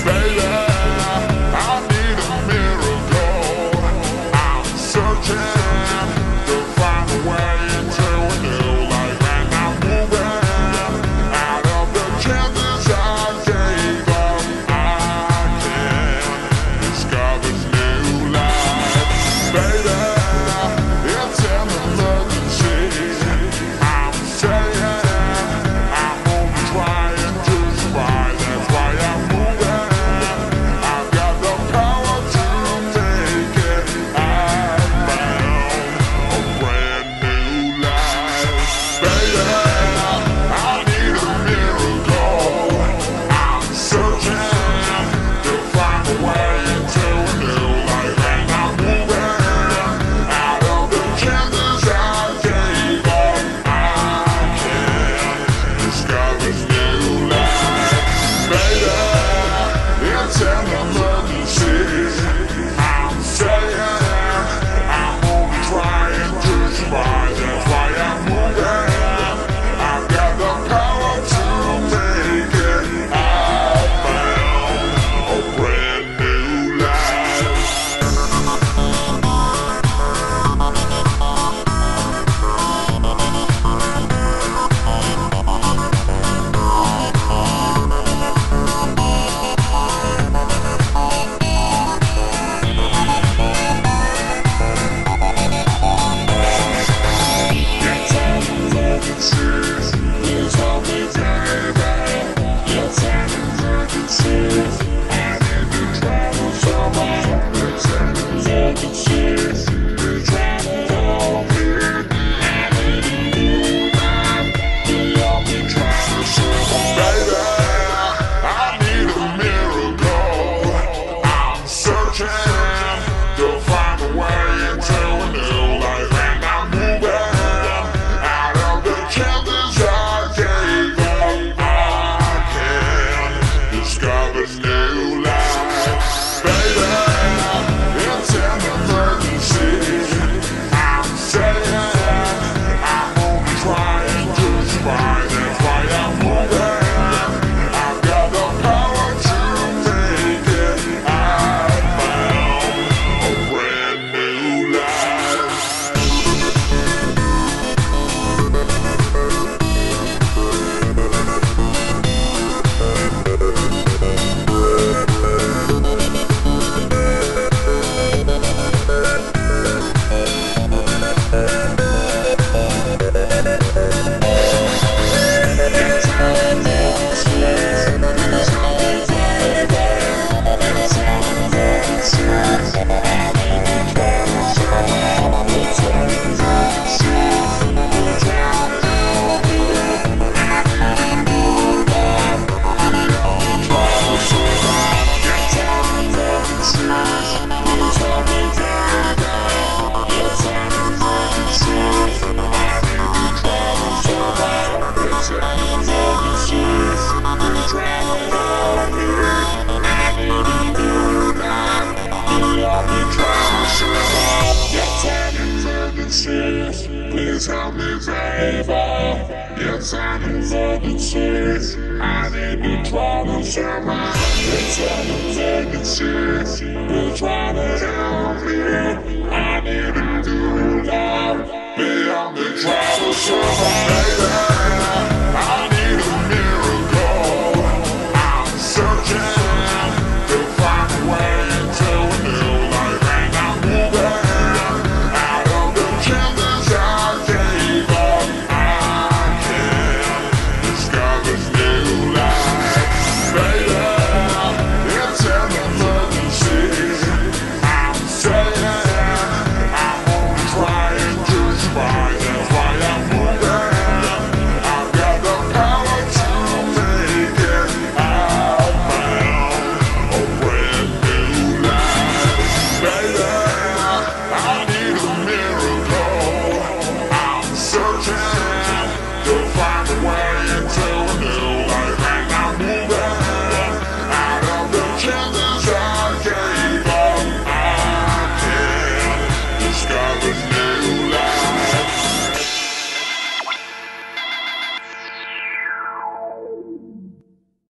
Baby, I need a miracle. I'm searching to find a way into a new life, and I'm moving out of the chances I gave up. I can discover new life. Baby, it's an emergency. I'm saying I'm only trying to survive. That's why I'm moving. I've got the power to make it. I found a brand new life. Baby, I need a miracle. I'm searching to find a way into a new life, and I'm moving out of the chances I gave up. I can discover new life. Baby, it's an emergency. I'm saying I'm only trying to survive. That's why I'm moving. I've got the power to make it. I found a brand new life. To find a way into a new life, and I'm moving out of the chances I gave up. I can discover new life. Baby, it's an emergency. I'm saying I'm only trying to survive. That's why I'm moving. I've got the power to make it. I found a brand new life. Please help me, baby. It's an emergency. I need to try to survive. It's an emergency. You're trying to help me. I need to do love. Be on the try to survive.